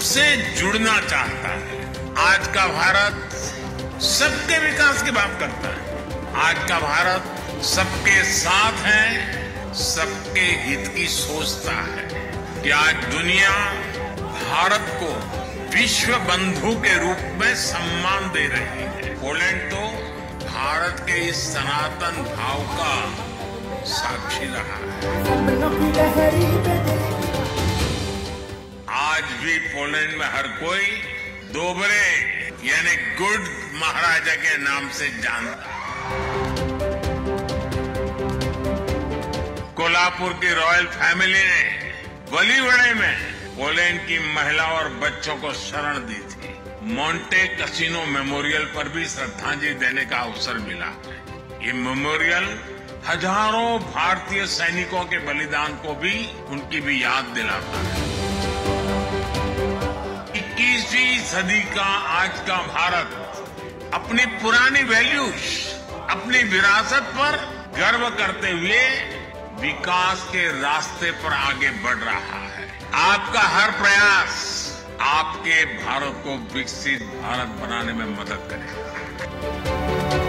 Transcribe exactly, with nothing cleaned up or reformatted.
उससे जुड़ना चाहता है। आज का भारत सबके विकास की बात करता है। आज का भारत सबके साथ है, सबके हित की सोचता है कि आज दुनिया भारत को विश्व बंधु के रूप में सम्मान दे रही है। पोलैंड तो भारत के इस सनातन भाव का साक्षी रहा है। आज भी पोलैंड में हर कोई दोबरे यानी गुड महाराजा के नाम से जानता है। कोल्हापुर की रॉयल फैमिली ने वलीवड़े में पोलैंड की महिला और बच्चों को शरण दी थी। मोंटे कैसिनो मेमोरियल पर भी श्रद्धांजलि देने का अवसर मिला। ये मेमोरियल हजारों भारतीय सैनिकों के बलिदान को भी उनकी भी याद दिलाता है। इक्कीसवीं सदी का आज का भारत अपनी पुरानी वैल्यूज, अपनी विरासत पर गर्व करते हुए विकास के रास्ते पर आगे बढ़ रहा है। आपका हर प्रयास आपके भारत को विकसित भारत बनाने में मदद करेगा।